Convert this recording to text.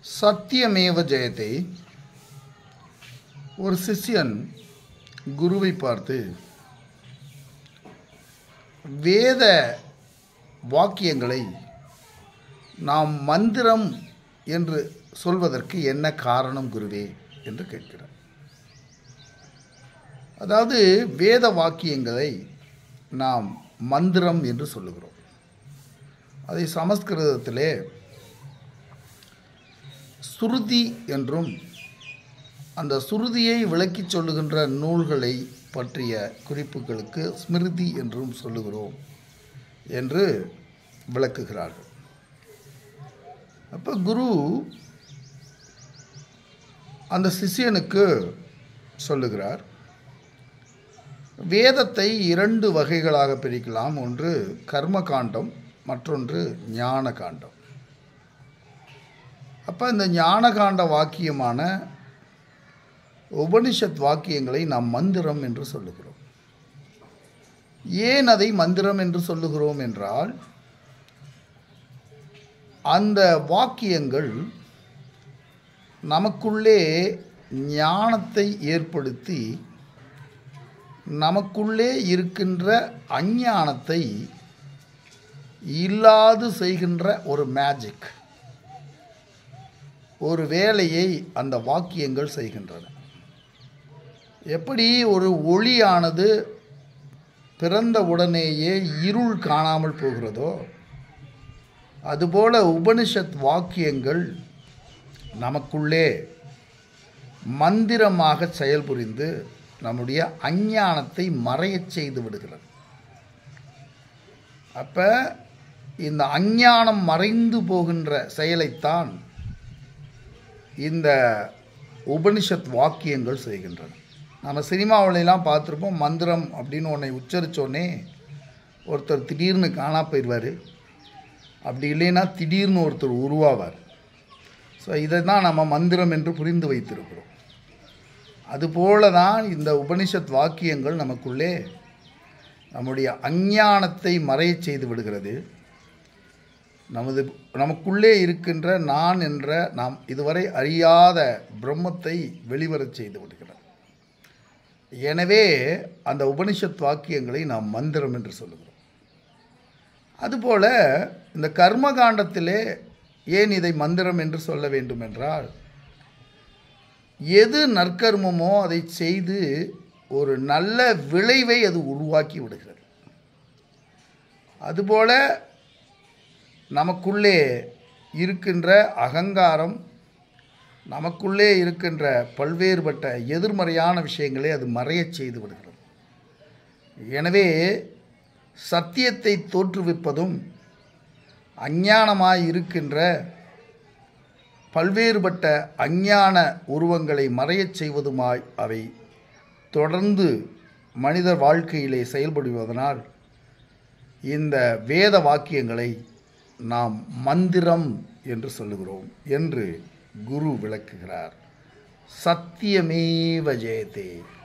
சத்தியமேவ ஜெயதே. ஒரு சிஷ்யன் குருவை பார்த்து, வேத வாக்கியங்களை நாம் மந்திரம் என்று சொல்வதற்கு என்ன காரணம் குருவே என்று கேட்கிறார். அதாவது வேத வாக்கியங்களை நாம் மந்திரம் என்று சொல்லுகிறோம். அதை சமஸ்கிருதத்திலே சுருதி என்றும், அந்த சுருதியை விளக்கி சொல்லுகின்ற நூல்களை பற்றிய குறிப்புகளுக்கு ஸ்மிருதி என்றும் சொல்லுகிறோம் என்று விளக்குகிறார்கள். அப்போ குரு அந்த சிஷ்யனுக்கு சொல்லுகிறார், வேதத்தை 2 வகைகளாக பிரிக்கலாம். ஒன்று கர்ம காண்டம், மற்றொன்று ஞான காண்டம். அப்போ இந்த ஞானகாண்ட வாக்கியமான உபனிஷத் வாக்கியங்களை நாம் மந்திரம் என்று சொல்லுகிறோம். ஏன் அதை மந்திரம் என்று சொல்லுகிறோம் என்றால், அந்த வாக்கியங்கள் நமக்குள்ளே ஞானத்தை ஏற்படுத்தி நமக்குள்ளே இருக்கின்ற அஞ்ஞானத்தை இல்லாது செய்கின்ற ஒரு மேஜிக், ஒரு வேலையை அந்த வாக்கியங்கள் செய்கின்றன. எப்படி ஒரு ஒளியானது பிறந்த உடனேயே இருள் காணாமல் போகிறதோ, அதுபோல உபனிஷத் வாக்கியங்கள் நமக்குள்ளே மந்திரமாக செயல்புரிந்து நம்முடைய அஞ்ஞானத்தை மறையச் செய்து விடுகிறது. அப்போ இந்த அஞ்ஞானம் மறைந்து போகின்ற செயலைத்தான் இந்த உபனிஷத் வாக்கியங்கள் செய்கின்றன. நம்ம சினிமாவிலலாம் பார்த்துருப்போம், மந்திரம் அப்படின்னு ஒன்றை உச்சரித்தோடனே ஒருத்தர் திடீர்னு காணா போயிடுவார், அப்படி இல்லைன்னா திடீர்னு ஒருத்தர் உருவாவார். ஸோ இதை தான் நம்ம மந்திரம் என்று புரிந்து வைத்திருக்கிறோம். அதுபோல தான் இந்த உபனிஷத் வாக்கியங்கள் நமக்குள்ளே நம்முடைய அஞ்ஞானத்தை மறையச் செய்து விடுகிறது. நமக்குள்ளே இருக்கின்ற நான் என்ற நாம் இதுவரை அறியாத பிரம்மத்தை வெளிவரச் செய்து விடுகிறது. எனவே அந்த உபனிஷத் வாக்கியங்களை நாம் மந்திரம் என்று சொல்லுகிறோம். அதுபோல் இந்த கர்மகாண்டத்திலே ஏன் இதை மந்திரம் என்று சொல்ல வேண்டும் என்றால், எது நற்கர்மமோ அதை செய்து ஒரு நல்ல விளைவை அது உருவாக்கி விடுகிறது. அதுபோல நமக்குள்ளே இருக்கின்ற அகங்காரம், நமக்குள்ளே இருக்கின்ற பல்வேறுபட்ட எதிர்மறையான விஷயங்களை அது மறையச் செய்து விடுகிறது. எனவே சத்தியத்தை தோற்றுவிப்பதும் அஞ்ஞானமாய் இருக்கின்ற பல்வேறுபட்ட அஞ்ஞான உருவங்களை மறையச் செய்வதுமாய் அவை தொடர்ந்து மனிதர் வாழ்க்கையிலே செயல்படுவதனால் இந்த வேத வாக்கியங்களை நாம் மந்திரம் என்று சொல்லுகிறோம் என்று குரு விளக்குகிறார். சத்தியமேவ ஜெயதே.